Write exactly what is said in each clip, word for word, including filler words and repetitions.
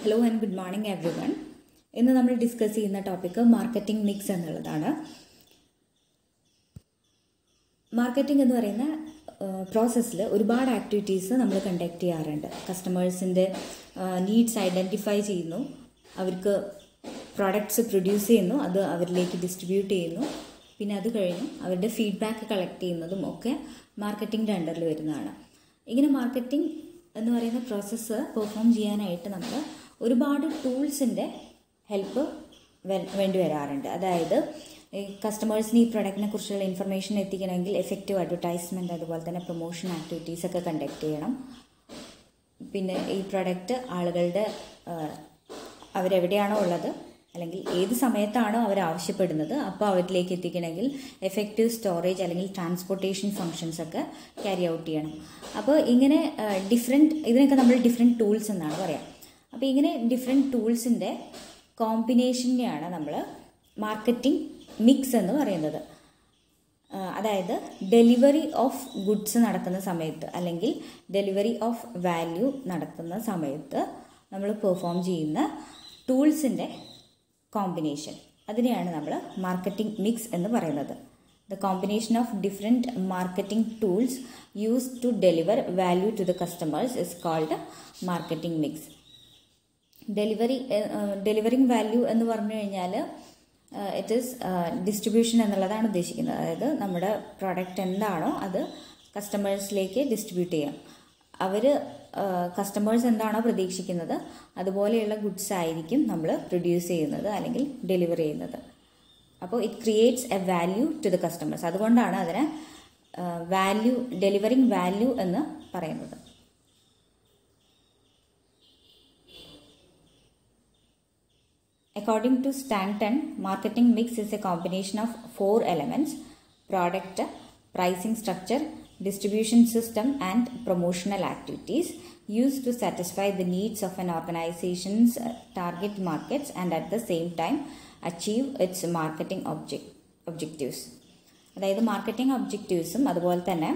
Hello and good morning everyone. ഇന്ന് നമ്മൾ discuss ചെയ്യുന്ന ടോപ്പിക്ക് മാർക്കറ്റിംഗ് മിക്സ് എന്നുള്ളതാണ്. മാർക്കറ്റിംഗ് എന്ന് പറയുന്ന പ്രോസസ്സിൽ ഒരുപാട് ആക്ടിവിറ്റീസ് നമ്മൾ കണ്ടക്ട് ചെയ്യാറുണ്ട്. കസ്റ്റമേഴ്സിൻ്റെ നീഡ്സ് ഐഡൻറ്റിഫൈ ചെയ്യുന്നു, അവർക്ക് പ്രോഡക്ട്സ് പ്രൊഡ്യൂസ് ചെയ്യുന്നു, അത് അവരിലേക്ക് ഡിസ്ട്രിബ്യൂട്ട് ചെയ്യുന്നു, പിന്നെ അത് കഴിഞ്ഞ് അവരുടെ ഫീഡ്ബാക്ക് കളക്ട് ചെയ്യുന്നതും ഒക്കെ മാർക്കറ്റിംഗിൻ്റെ അണ്ടറിൽ വരുന്നതാണ്. ഇങ്ങനെ മാർക്കറ്റിംഗ് എന്ന് പറയുന്ന പ്രോസസ്സ് പെർഫോം ചെയ്യാനായിട്ട് നമ്മൾ ഒരുപാട് ടൂൾസിൻ്റെ ഹെൽപ്പ് വേണ്ടി വരാറുണ്ട്. അതായത് ഈ കസ്റ്റമേഴ്സിന് ഈ പ്രൊഡക്റ്റിനെ കുറിച്ചുള്ള ഇൻഫർമേഷൻ എത്തിക്കണമെങ്കിൽ എഫക്റ്റീവ് അഡ്വർടൈസ്മെൻറ്റ്, അതുപോലെ തന്നെ പ്രൊമോഷൻ ആക്ടിവിറ്റീസ് ഒക്കെ കണ്ടക്ട് ചെയ്യണം. പിന്നെ ഈ പ്രൊഡക്റ്റ് ആളുകളുടെ അവരെവിടെയാണോ ഉള്ളത് അല്ലെങ്കിൽ ഏത് സമയത്താണോ അവർ ആവശ്യപ്പെടുന്നത് അപ്പോൾ അവരിലേക്ക് എത്തിക്കണമെങ്കിൽ എഫക്റ്റീവ് സ്റ്റോറേജ് അല്ലെങ്കിൽ ട്രാൻസ്പോർട്ടേഷൻ ഫങ്ഷൻസ് ഒക്കെ ക്യാരി ഔട്ട് ചെയ്യണം. അപ്പോൾ ഇങ്ങനെ ഡിഫറെൻറ്റ് ഇതിനൊക്കെ നമ്മൾ ഡിഫറെൻറ്റ് ടൂൾസ് എന്നാണ് പറയാം. അപ്പോൾ ഇങ്ങനെ ഡിഫറെൻറ്റ് ടൂൾസിൻ്റെ കോമ്പിനേഷനെയാണ് നമ്മൾ മാർക്കറ്റിംഗ് മിക്സ് എന്ന് പറയുന്നത്. അതായത് ഡെലിവറി ഓഫ് ഗുഡ്സ് നടക്കുന്ന സമയത്ത് അല്ലെങ്കിൽ ഡെലിവറി ഓഫ് വാല്യൂ നടക്കുന്ന സമയത്ത് നമ്മൾ പെർഫോം ചെയ്യുന്ന ടൂൾസിൻ്റെ കോമ്പിനേഷൻ, അതിനെയാണ് നമ്മൾ മാർക്കറ്റിംഗ് മിക്സ് എന്ന് പറയുന്നത്. The combination of different marketing tools used to deliver value to the customers is called marketing mix. Delivery delivering value എന്ന് പറഞ്ഞു കഴിഞ്ഞാൽ ഇറ്റ് ഈസ് ഡിസ്ട്രിബ്യൂഷൻ എന്നുള്ളതാണ് ഉദ്ദേശിക്കുന്നത്. അതായത് നമ്മുടെ പ്രോഡക്റ്റ് എന്താണോ അത് കസ്റ്റമേഴ്സിലേക്ക് ഡിസ്ട്രിബ്യൂട്ട് ചെയ്യാം. അവർ കസ്റ്റമേഴ്സ് എന്താണോ പ്രതീക്ഷിക്കുന്നത് അതുപോലെയുള്ള ഗുഡ്സ് ആയിരിക്കും നമ്മൾ പ്രൊഡ്യൂസ് ചെയ്യുന്നത് അല്ലെങ്കിൽ ഡെലിവർ ചെയ്യുന്നത്. അപ്പോൾ it creates a value to the customers. അതുകൊണ്ടാണ് അതിനെ വാല്യൂ ഡെലിവറിങ് വാല്യൂ എന്ന് പറയുന്നത്. According to Stanton, marketing mix is a combination of four elements: product, pricing structure, distribution system, and promotional activities used to satisfy the needs of an organization's target markets and at the same time achieve its marketing object objectives. അതായത് marketing ഒബ്ജക്റ്റീവ്സും അതുപോലെ തന്നെ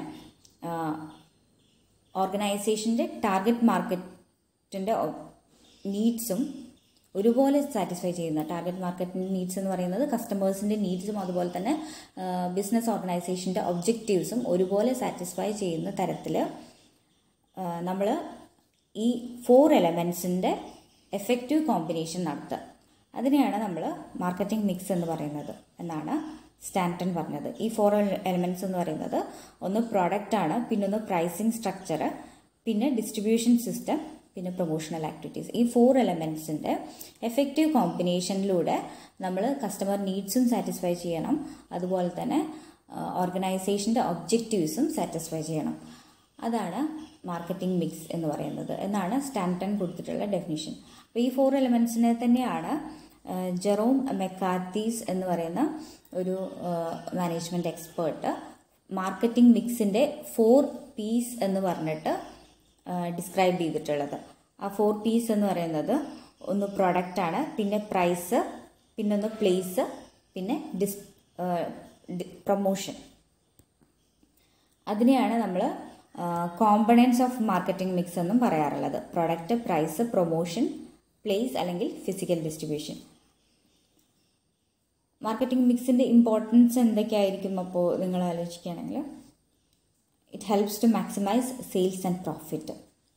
ഓർഗനൈസേഷൻ്റെ target മാർക്കറ്റിൻ്റെ നീഡ്സും ഒരുപോലെ satisfy ചെയ്യുന്ന, target മാർക്കറ്റിൻ്റെ needs എന്ന് പറയുന്നത് കസ്റ്റമേഴ്സിൻ്റെ നീഡ്സും അതുപോലെ തന്നെ ബിസിനസ് ഓർഗനൈസേഷൻ്റെ ഒബ്ജക്റ്റീവ്സും ഒരുപോലെ സാറ്റിസ്ഫൈ ചെയ്യുന്ന തരത്തിൽ നമ്മൾ ഈ ഫോർ എലമെൻസിൻ്റെ എഫക്റ്റീവ് കോമ്പിനേഷൻ നടത്തുക. അതിനെയാണ് നമ്മൾ മാർക്കറ്റിംഗ് മിക്സ് എന്ന് പറയുന്നത് എന്നാണ് സ്റ്റാൻട്ടൺ പറഞ്ഞത്. ഈ ഫോർ എലമെൻറ്റ്സ് എന്ന് പറയുന്നത് ഒന്ന് പ്രോഡക്റ്റാണ്, പിന്നൊന്ന് പ്രൈസിങ് സ്ട്രക്ചർ, പിന്നെ ഡിസ്ട്രിബ്യൂഷൻ സിസ്റ്റം, പിന്നെ പ്രൊമോഷണൽ ആക്ടിവിറ്റീസ്. ഈ ഫോർ എലമെൻറ്റ്സിൻ്റെ എഫക്റ്റീവ് കോമ്പിനേഷനിലൂടെ നമ്മൾ കസ്റ്റമർ നീഡ്സും സാറ്റിസ്ഫൈ ചെയ്യണം, അതുപോലെ തന്നെ ഓർഗനൈസേഷൻ്റെ ഒബ്ജക്റ്റീവ്സും സാറ്റിസ്ഫൈ ചെയ്യണം. അതാണ് മാർക്കറ്റിംഗ് മിക്സ് എന്ന് പറയുന്നത് എന്നാണ് സ്റ്റാൻട്ടൺ കൊടുത്തിട്ടുള്ള ഡെഫിനിഷൻ. അപ്പോൾ ഈ ഫോർ എലമെൻറ്റ്സിനെ തന്നെയാണ് ജെറോം മെക്കാർത്തീസ് എന്ന് പറയുന്ന ഒരു മാനേജ്മെൻറ്റ് എക്സ്പേർട്ട് മാർക്കറ്റിംഗ് മിക്സിൻ്റെ ഫോർ പീസ് എന്ന് പറഞ്ഞിട്ട് ഡിസ്ക്രൈബ് ചെയ്തിട്ടുള്ളത്. ആ ഫോർ പീസ് എന്ന് പറയുന്നത് ഒന്ന് പ്രൊഡക്റ്റാണ്, പിന്നെ പ്രൈസ്, പിന്നൊന്ന് പ്ലേസ്, പിന്നെ ഡിസ് പ്രൊമോഷൻ. അതിനെയാണ് നമ്മൾ കോമ്പണൻസ് ഓഫ് മാർക്കറ്റിംഗ് മിക്സ് എന്നും പറയാറുള്ളത്. പ്രൊഡക്റ്റ്, പ്രൈസ്, പ്രൊമോഷൻ, പ്ലേസ് അല്ലെങ്കിൽ ഫിസിക്കൽ ഡിസ്ട്രിബ്യൂഷൻ. മാർക്കറ്റിംഗ് മിക്സിൻ്റെ ഇമ്പോർട്ടൻസ് എന്തൊക്കെയായിരിക്കും അപ്പോൾ നിങ്ങൾ ആലോചിക്കുകയാണെങ്കിൽ, it helps to maximise sales and profit.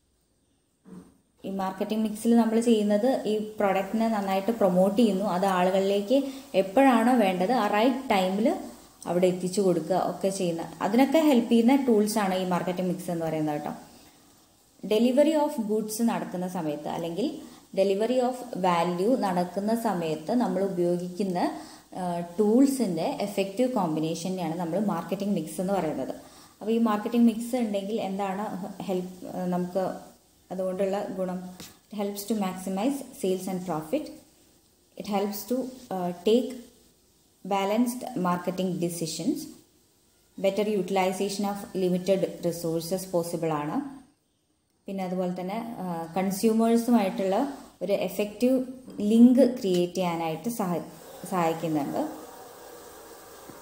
ഈ മാർക്കറ്റിംഗ് മിക്സിൽ നമ്മൾ ചെയ്യുന്നത് ഈ പ്രൊഡക്റ്റിനെ നന്നായിട്ട് പ്രൊമോട്ട് ചെയ്യുന്നു, അത് ആളുകളിലേക്ക് എപ്പോഴാണോ വേണ്ടത് ആ റൈറ്റ് ടൈമിൽ അവിടെ എത്തിച്ചു കൊടുക്കുക ഒക്കെ ചെയ്യുന്ന, അതിനൊക്കെ ഹെൽപ്പ് ചെയ്യുന്ന ടൂൾസാണ് ഈ മാർക്കറ്റിംഗ് മിക്സ് എന്ന് പറയുന്നത് കേട്ടോ. ഡെലിവറി ഓഫ് ഗുഡ്സ് നടക്കുന്ന സമയത്ത് അല്ലെങ്കിൽ ഡെലിവറി ഓഫ് വാല്യൂ നടക്കുന്ന സമയത്ത് നമ്മൾ ഉപയോഗിക്കുന്ന ടൂൾസിൻ്റെ എഫക്റ്റീവ് കോമ്പിനേഷനെയാണ് നമ്മൾ മാർക്കറ്റിംഗ് മിക്സ് എന്ന് പറയുന്നത്. അപ്പോൾ ഈ മാർക്കറ്റിംഗ് മിക്സ് ഉണ്ടെങ്കിൽ എന്താണ് ഹെൽപ്പ് നമുക്ക് അതുകൊണ്ടുള്ള ഗുണം? It helps to maximise sales and profit. It helps to take balanced marketing decisions. Better utilisation of limited resources possible ആണ്. പിന്നെ അതുപോലെ തന്നെ കൺസ്യൂമേഴ്സുമായിട്ടുള്ള ഒരു എഫക്റ്റീവ് ലിങ്ക് ക്രിയേറ്റ് ചെയ്യാനായിട്ട് സഹായി സഹായിക്കുന്നുണ്ട്.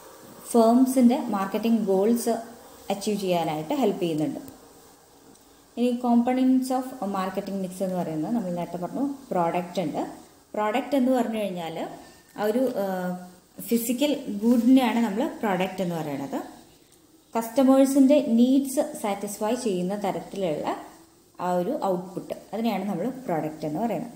ഫേംസിൻ്റെ മാർക്കറ്റിംഗ് ഗോൾസ് അച്ചീവ് ചെയ്യാനായിട്ട് ഹെൽപ്പ് ചെയ്യുന്നുണ്ട്. ഇനി കോമ്പണൻസ് ഓഫ് മാർക്കറ്റിംഗ് മിക്സ് എന്ന് പറയുന്നത് നമ്മൾ നേരത്തെ പറഞ്ഞു പ്രോഡക്റ്റ് ഉണ്ട്. പ്രോഡക്റ്റ് എന്ന് പറഞ്ഞു കഴിഞ്ഞാൽ ആ ഒരു ഫിസിക്കൽ ഗുഡിനെയാണ് നമ്മൾ പ്രോഡക്റ്റ് എന്ന് പറയുന്നത്. കസ്റ്റമേഴ്സിൻ്റെ നീഡ്സ് സാറ്റിസ്ഫൈ ചെയ്യുന്ന തരത്തിലുള്ള ആ ഒരു ഔട്ട്പുട്ട്, അതിനെയാണ് നമ്മൾ പ്രോഡക്റ്റ് എന്ന് പറയുന്നത്.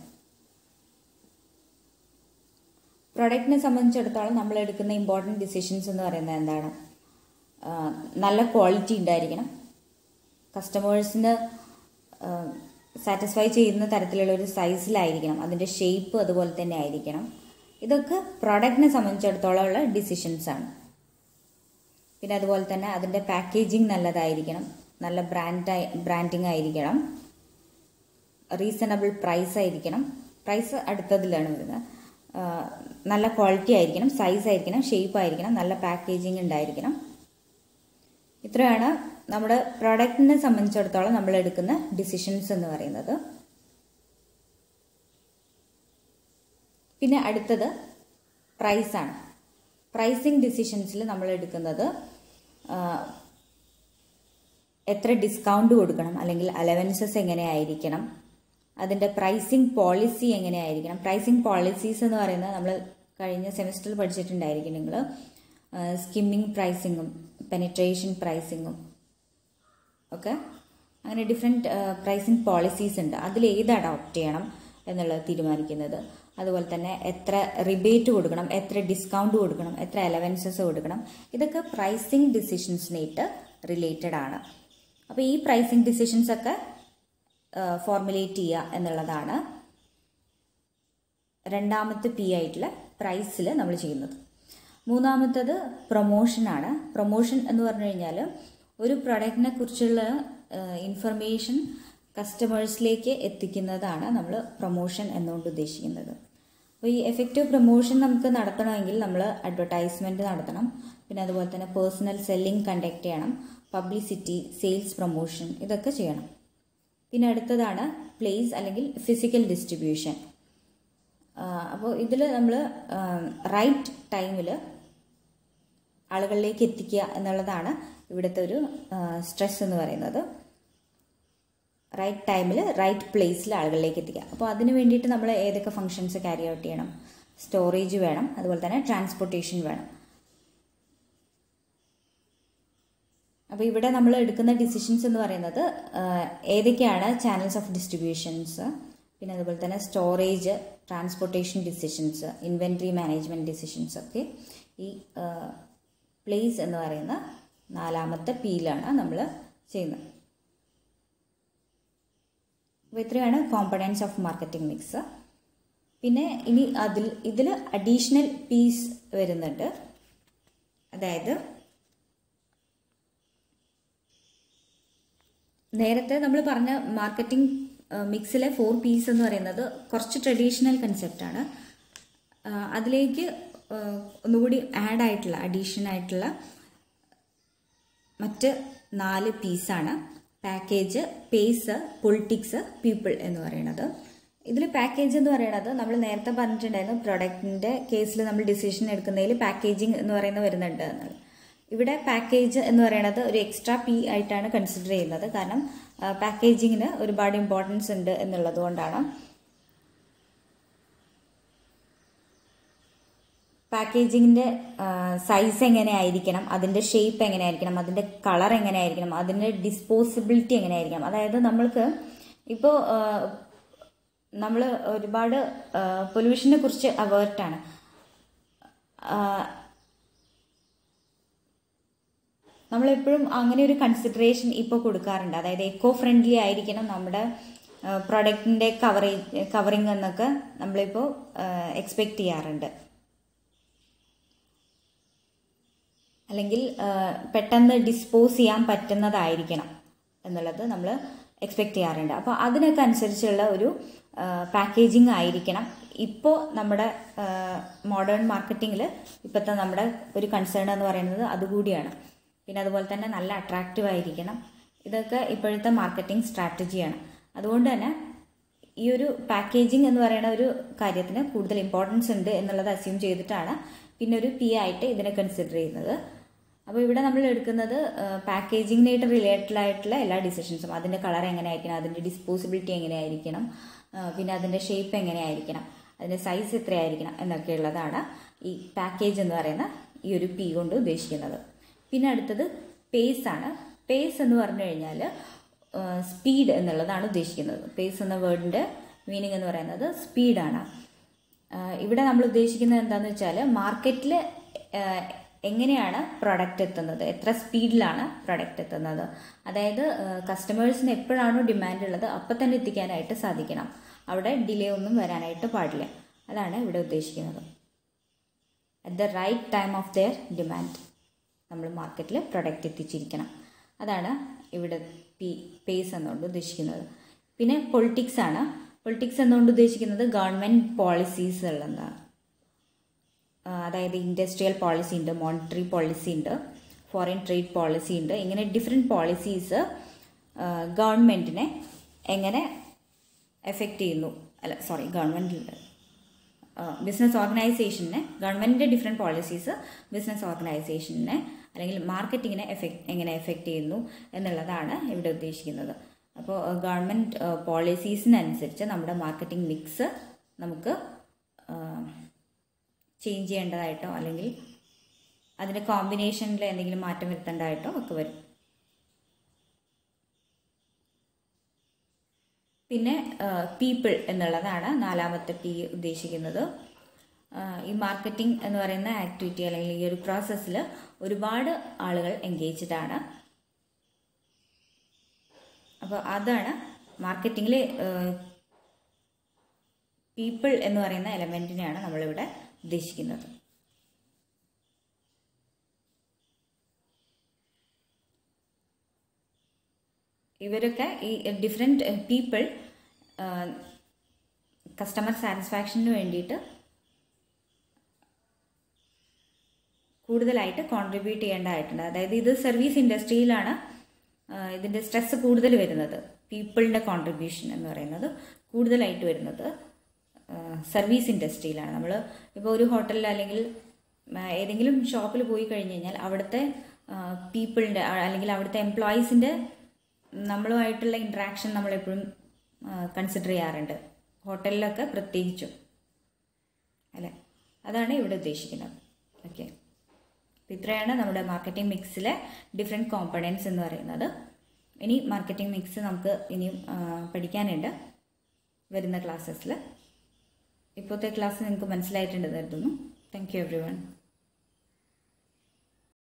പ്രൊഡക്റ്റിനെ സംബന്ധിച്ചിടത്തോളം നമ്മൾ എടുക്കുന്ന ഇമ്പോർട്ടൻറ്റ് ഡിസിഷൻസ് എന്ന് പറയുന്നത് എന്താണ്? നല്ല ക്വാളിറ്റി ഉണ്ടായിരിക്കണം, കസ്റ്റമേഴ്സിന് സാറ്റിസ്ഫൈ ചെയ്യുന്ന തരത്തിലുള്ള ഒരു സൈസിലായിരിക്കണം, അതിൻ്റെ ഷേപ്പ് അതുപോലെ തന്നെ ആയിരിക്കണം. ഇതൊക്കെ പ്രൊഡക്റ്റിനെ സംബന്ധിച്ചിടത്തോളം ഉള്ള ഡിസിഷൻസാണ്. പിന്നെ അതുപോലെ തന്നെ അതിൻ്റെ പാക്കേജിങ് നല്ലതായിരിക്കണം, നല്ല ബ്രാൻഡായി ബ്രാൻഡിങ് ആയിരിക്കണം, റീസണബിൾ പ്രൈസ് ആയിരിക്കണം, പ്രൈസ് അടുത്തതിലാണ് വരുന്നത്, നല്ല ക്വാളിറ്റി ആയിരിക്കണം, സൈസ് ആയിരിക്കണം, ഷേപ്പ് ആയിരിക്കണം, നല്ല പാക്കേജിങ് ഉണ്ടായിരിക്കണം. ഇത്രയാണ് നമ്മുടെ പ്രൊഡക്റ്റിനെ സംബന്ധിച്ചിടത്തോളം നമ്മൾ എടുക്കുന്ന ഡിസിഷൻസ് എന്ന് പറയുന്നത്. പിന്നെ അടുത്തത് പ്രൈസാണ്. പ്രൈസിങ് ഡിസിഷൻസിൽ നമ്മൾ എടുക്കുന്നത് എത്ര ഡിസ്കൗണ്ട് കൊടുക്കണം, അല്ലെങ്കിൽ അലവൻസസ് എങ്ങനെയായിരിക്കണം, അതിൻ്റെ പ്രൈസിങ് പോളിസി എങ്ങനെയായിരിക്കണം. പ്രൈസിങ് പോളിസീസ് എന്ന് പറയുന്നത് നമ്മൾ കഴിഞ്ഞ സെമിസ്റ്ററിൽ പഠിച്ചിട്ടുണ്ടായിരിക്കും നിങ്ങൾ. സ്കിമ്മിങ് പ്രൈസിങ്ങും പെനിട്രേഷൻ പ്രൈസിങ്ങും ഒക്കെ അങ്ങനെ ഡിഫറെൻറ്റ് പ്രൈസിങ് പോളിസീസ് ഉണ്ട്. അതിൽ ഏത് അഡോപ്റ്റ് ചെയ്യണം എന്നുള്ളത് തീരുമാനിക്കുന്നത്. അതുപോലെ തന്നെ എത്ര റിബേറ്റ് കൊടുക്കണം, എത്ര ഡിസ്കൗണ്ട് കൊടുക്കണം, എത്ര അലവൻസസ് കൊടുക്കണം, ഇതൊക്കെ പ്രൈസിങ് ഡിസിഷൻസിനായിട്ട് റിലേറ്റഡ് ആണ്. അപ്പോൾ ഈ പ്രൈസിങ് ഡിസിഷൻസ് ഒക്കെ ഫോർമുലേറ്റ് ചെയ്യുക എന്നുള്ളതാണ് രണ്ടാമത്തെ പി ആയിട്ടുള്ള പ്രൈസിൽ നമ്മൾ ചെയ്യുന്നത്. മൂന്നാമത്തത് പ്രൊമോഷനാണ്. പ്രൊമോഷൻ എന്ന് പറഞ്ഞു കഴിഞ്ഞാൽ ഒരു പ്രൊഡക്റ്റിനെ കുറിച്ചുള്ള ഇൻഫർമേഷൻ കസ്റ്റമേഴ്സിലേക്ക് എത്തിക്കുന്നതാണ് നമ്മൾ പ്രൊമോഷൻ എന്നുകൊണ്ട് ഉദ്ദേശിക്കുന്നത്. അപ്പോൾ ഈ എഫക്റ്റീവ് പ്രൊമോഷൻ നമുക്ക് നടത്തണമെങ്കിൽ നമ്മൾ അഡ്വർടൈസ്മെൻറ്റ് നടത്തണം, പിന്നെ അതുപോലെ തന്നെ പേഴ്സണൽ സെല്ലിംഗ് കണ്ടക്ട് ചെയ്യണം, പബ്ലിസിറ്റി, സെയിൽസ് പ്രൊമോഷൻ, ഇതൊക്കെ ചെയ്യണം. പിന്നെ അടുത്തതാണ് പ്ലേസ് അല്ലെങ്കിൽ ഫിസിക്കൽ ഡിസ്ട്രിബ്യൂഷൻ. അപ്പോൾ ഇതിൽ നമ്മൾ റൈറ്റ് ടൈമിൽ ആളുകളിലേക്ക് എത്തിക്കുക എന്നുള്ളതാണ് ഇവിടുത്തെ ഒരു സ്ട്രെസ് എന്ന് പറയുന്നത്. റൈറ്റ് ടൈമിൽ റൈറ്റ് പ്ലേസിൽ ആളുകളിലേക്ക് എത്തിക്കുക. അപ്പോൾ അതിന് വേണ്ടിയിട്ട് നമ്മൾ ഏതൊക്കെ ഫങ്ഷൻസ് ക്യാരി ഔട്ട് ചെയ്യണം? സ്റ്റോറേജ് വേണം, അതുപോലെ തന്നെ ട്രാൻസ്പോർട്ടേഷൻ വേണം. അപ്പോൾ ഇവിടെ നമ്മൾ എടുക്കുന്ന ഡിസിഷൻസ് എന്ന് പറയുന്നത് ഏതൊക്കെയാണ് ചാനൽസ് ഓഫ് ഡിസ്ട്രിബ്യൂഷൻസ്, പിന്നെ അതുപോലെ തന്നെ storage, transportation decisions, inventory management decisions ഒക്കെ ഈ പ്ലേസ് എന്ന് പറയുന്ന നാലാമത്തെ പിയിലാണ് നമ്മൾ ചെയ്യുന്നത്. അപ്പോൾ ഇത്രയാണ് കോമ്പണൻസ് ഓഫ് മാർക്കറ്റിംഗ് മിക്സ്. പിന്നെ ഇനി അതിൽ ഇതിൽ അഡീഷണൽ പീസ് വരുന്നുണ്ട്. അതായത് നേരത്തെ നമ്മൾ പറഞ്ഞ മാർക്കറ്റിംഗ് മിക്സിലെ ഫോർ പീസ് എന്ന് പറയുന്നത് കുറച്ച് ട്രഡീഷണൽ കൺസെപ്റ്റാണ്. അതിലേക്ക് ഒന്നുകൂടി ആഡ് ആയിട്ടുള്ള അഡീഷൻ ആയിട്ടുള്ള മറ്റ് നാല് പീസാണ് പാക്കേജ്, പേസ്, പൊളിറ്റിക്സ്, പീപ്പിൾ എന്ന് പറയുന്നത്. ഇതിൽ പാക്കേജ് എന്ന് പറയുന്നത് നമ്മൾ നേരത്തെ പറഞ്ഞിട്ടുണ്ടായിരുന്നു, പ്രൊഡക്റ്റിൻ്റെ കേസിൽ നമ്മൾ ഡിസിഷൻ എടുക്കുന്നതിൽ പാക്കേജിങ് എന്ന് പറയുന്നത് വരുന്നുണ്ട് എന്നുള്ളത്. ഇവിടെ പാക്കേജ് എന്ന് പറയുന്നത് ഒരു എക്സ്ട്രാ പി ആയിട്ടാണ് കൺസിഡർ ചെയ്യുന്നത്. കാരണം പാക്കേജിങ്ങിന് ഒരുപാട് ഇമ്പോർട്ടൻസ് ഉണ്ട് എന്നുള്ളത് കൊണ്ടാണ്. പാക്കേജിങ്ങിൻ്റെ സൈസ് എങ്ങനെയായിരിക്കണം, അതിൻ്റെ ഷേപ്പ് എങ്ങനെയായിരിക്കണം, അതിൻ്റെ കളർ എങ്ങനെയായിരിക്കണം, അതിൻ്റെ ഡിസ്പോസിബിലിറ്റി എങ്ങനെയായിരിക്കണം. അതായത് നമ്മൾക്ക് ഇപ്പോൾ നമ്മൾ ഒരുപാട് പൊല്യൂഷനെ കുറിച്ച് അവേർട്ടാണ്. നമ്മളെപ്പോഴും അങ്ങനെ ഒരു കൺസിഡറേഷൻ ഇപ്പോൾ കൊടുക്കാറുണ്ട്. അതായത് എക്കോ ഫ്രണ്ട്ലി ആയിരിക്കണം നമ്മുടെ പ്രൊഡക്റ്റിൻ്റെ കവറേജ് കവറിങ് എന്നൊക്കെ നമ്മളിപ്പോൾ എക്സ്പെക്റ്റ് ചെയ്യാറുണ്ട്. അല്ലെങ്കിൽ പെട്ടെന്ന് ഡിസ്പോസ് ചെയ്യാൻ പറ്റുന്നതായിരിക്കണം എന്നുള്ളത് നമ്മൾ എക്സ്പെക്റ്റ് ചെയ്യാറുണ്ട്. അപ്പോൾ അതിനൊക്കെ അനുസരിച്ചുള്ള ഒരു പാക്കേജിങ് ആയിരിക്കണം ഇപ്പോൾ നമ്മുടെ മോഡേൺ മാർക്കറ്റിങ്ങിൽ ഇപ്പോഴത്തെ നമ്മുടെ ഒരു കൺസേൺ എന്ന് പറയുന്നത് അതുകൂടിയാണ്. പിന്നെ അതുപോലെ തന്നെ നല്ല അട്രാക്റ്റീവ് ആയിരിക്കണം. ഇതൊക്കെ ഇപ്പോഴത്തെ മാർക്കറ്റിംഗ് സ്ട്രാറ്റജിയാണ്. അതുകൊണ്ട് തന്നെ ഈ ഒരു പാക്കേജിങ് എന്ന് പറയുന്ന ഒരു കാര്യത്തിന് കൂടുതൽ ഇമ്പോർട്ടൻസ് ഉണ്ട് എന്നുള്ളത് അസ്യൂം ചെയ്തിട്ടാണ് പിന്നെ ഒരു പി ആയിട്ട് ഇതിനെ കൺസിഡർ ചെയ്യുന്നത്. അപ്പോൾ ഇവിടെ നമ്മൾ എടുക്കുന്നത് പാക്കേജിങ്ങിനായിട്ട് റിലേറ്റഡ് ആയിട്ടുള്ള എല്ലാ ഡിസിഷൻസും, അതിൻ്റെ കളർ എങ്ങനെയായിരിക്കണം, അതിൻ്റെ ഡിസ്പോസിബിലിറ്റി എങ്ങനെയായിരിക്കണം, പിന്നെ അതിൻ്റെ ഷേപ്പ് എങ്ങനെയായിരിക്കണം, അതിൻ്റെ സൈസ് എത്രയായിരിക്കണം എന്നൊക്കെയുള്ളതാണ് ഈ പാക്കേജ് എന്ന് പറയുന്ന ഈ ഒരു പി കൊണ്ട് ഉദ്ദേശിക്കുന്നത്. പിന്നെ അടുത്തത് പേസ് ആണ്. പേസ് എന്ന് പറഞ്ഞു കഴിഞ്ഞാൽ സ്പീഡ് എന്നുള്ളതാണ് ഉദ്ദേശിക്കുന്നത്. പേസ് എന്ന വേർഡിൻ്റെ മീനിങ് എന്ന് പറയുന്നത് സ്പീഡാണ്. ഇവിടെ നമ്മൾ ഉദ്ദേശിക്കുന്നത് എന്താണെന്ന് വെച്ചാൽ മാർക്കറ്റിൽ എങ്ങനെയാണ് പ്രൊഡക്റ്റ് എത്തുന്നത്, എത്ര സ്പീഡിലാണ് പ്രൊഡക്റ്റ് എത്തുന്നത്. അതായത് കസ്റ്റമേഴ്സിന് എപ്പോഴാണോ ഡിമാൻഡ് ഉള്ളത് അപ്പം തന്നെ എത്തിക്കാനായിട്ട് സാധിക്കണം. അവിടെ ഡിലേ ഒന്നും വരാനായിട്ട് പാടില്ല. അതാണ് ഇവിടെ ഉദ്ദേശിക്കുന്നത്. At the right time of their demand നമ്മൾ മാർക്കറ്റിൽ പ്രൊഡക്റ്റ് എത്തിച്ചിരിക്കണം. അതാണ് ഇവിടെ പി പേസ് എന്നുകൊണ്ട് ഉദ്ദേശിക്കുന്നത്. പിന്നെ പൊളിറ്റിക്സ് ആണ്. പൊളിറ്റിക്സ് എന്നുകൊണ്ട് ഉദ്ദേശിക്കുന്നത് ഗവൺമെൻറ് പോളിസീസ് ഉള്ളതാണ്. അതായത് ഇൻഡസ്ട്രിയൽ പോളിസി ഉണ്ട്, മോണിറ്ററി പോളിസി ഉണ്ട്, ഫോറിൻ ട്രേഡ് പോളിസി ഉണ്ട്. ഇങ്ങനെ ഡിഫറെൻറ്റ് പോളിസീസ് ഗവൺമെൻറ്റിനെ എങ്ങനെ എഫക്റ്റ് ചെയ്യുന്നു, അല്ല സോറി ഗവൺമെൻറ്റിൻ്റെ ബിസിനസ് ഓർഗനൈസേഷനെ, ഗവൺമെൻറ്റിൻ്റെ ഡിഫറെൻറ്റ് പോളിസീസ് ബിസിനസ് ഓർഗനൈസേഷനെ അല്ലെങ്കിൽ മാർക്കറ്റിങ്ങിനെ എഫക്റ്റ് എങ്ങനെ എഫക്റ്റ് ചെയ്യുന്നു എന്നുള്ളതാണ് ഇവിടെ ഉദ്ദേശിക്കുന്നത്. അപ്പോൾ ഗവൺമെൻറ് പോളിസീസിനനുസരിച്ച് നമ്മുടെ മാർക്കറ്റിംഗ് മിക്സ് നമുക്ക് ചേഞ്ച് ചെയ്യേണ്ടതായിട്ടോ അല്ലെങ്കിൽ അതിൻ്റെ കോമ്പിനേഷനിൽ എന്തെങ്കിലും മാറ്റം വരുത്തേണ്ടതായിട്ടോ ഒക്കെ വരും. പിന്നെ പീപ്പിൾ എന്നുള്ളതാണ് നാലാമത്തെ പി ഉദ്ദേശിക്കുന്നത്. ഈ മാർക്കറ്റിംഗ് എന്ന് പറയുന്ന ആക്ടിവിറ്റി അല്ലെങ്കിൽ ഈ ഒരു പ്രോസസ്സിൽ ഒരുപാട് ആളുകൾ എൻഗേജ്ഡ് ആണ്. അപ്പോൾ അതാണ് മാർക്കറ്റിങ്ങിൽ പീപ്പിൾ എന്ന് പറയുന്ന എലമെൻറ്റിനെയാണ് നമ്മളിവിടെ ഉദ്ദേശിക്കുന്നത്. ഇവരൊക്കെ ഈ ഡിഫറെൻറ്റ് പീപ്പിൾ കസ്റ്റമർ സാറ്റിസ്ഫാക്ഷന് വേണ്ടിയിട്ട് കൂടുതലായിട്ട് കോൺട്രിബ്യൂട്ട് ചെയ്യേണ്ടതായിട്ടുണ്ട്. അതായത് ഇത് സർവീസ് ഇൻഡസ്ട്രിയിലാണ് ഇതിൻ്റെ സ്ട്രെസ് കൂടുതൽ വരുന്നത്. പീപ്പിളിൻ്റെ കോൺട്രിബ്യൂഷൻ എന്ന് പറയുന്നത് കൂടുതലായിട്ട് വരുന്നത് സർവീസ് ഇൻഡസ്ട്രിയിലാണ്. നമ്മൾ ഇപ്പോൾ ഒരു ഹോട്ടലിൽ അല്ലെങ്കിൽ ഏതെങ്കിലും ഷോപ്പിൽ പോയി കഴിഞ്ഞ് കഴിഞ്ഞാൽ അവിടുത്തെ പീപ്പിളിൻ്റെ അല്ലെങ്കിൽ അവിടുത്തെ എംപ്ലോയീസിൻ്റെ നമ്മളുമായിട്ടുള്ള ഇൻട്രാക്ഷൻ നമ്മളെപ്പോഴും കൺസിഡർ ചെയ്യാറുണ്ട്, ഹോട്ടലിലൊക്കെ പ്രത്യേകിച്ചും അല്ലേ. അതാണ് ഇവിടെ ഉദ്ദേശിക്കുന്നത്. ഓക്കെ, അപ്പോൾ ഇത്രയാണ് നമ്മുടെ മാർക്കറ്റിംഗ് മിക്സിലെ ഡിഫറെൻറ്റ് കോമ്പണൻസ് എന്ന് പറയുന്നത്. ഇനി മാർക്കറ്റിംഗ് മിക്സ് നമുക്ക് ഇനിയും പഠിക്കാനുണ്ട് വരുന്ന ക്ലാസ്സസിൽ. ഇപ്പോഴത്തെ ക്ലാസ് നിങ്ങൾക്ക് മനസ്സിലായിട്ടുണ്ടെന്ന് കരുതുന്നു. Thank you every one.